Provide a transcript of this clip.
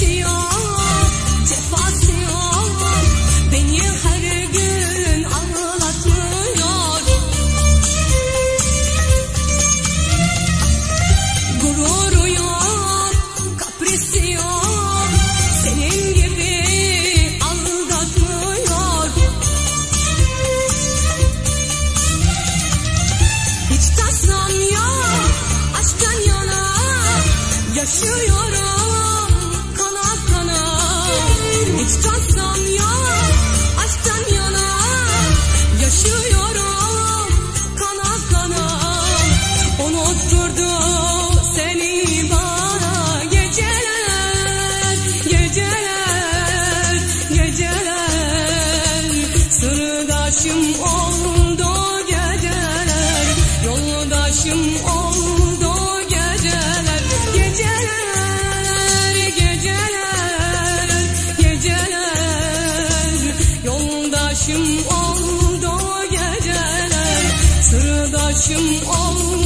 kaprisi yok, cefası yok, beni her gün ağlatıyor. Gururu yok, kaprisi yok, senin gibi aldatmıyor. Hiç tasam yok, aşktan yana yaşıyorum kana kana. Hiç tasam yok, aşktan yana yaşıyorum kana kana. Unutturdu seni bana geceler, geceler, geceler. Sırdaşım oldu geceler, yoldaşım oldu geceler. Geceler, geceler, geceler. Yoldaşım oldu geceler, sırdaşım oldu.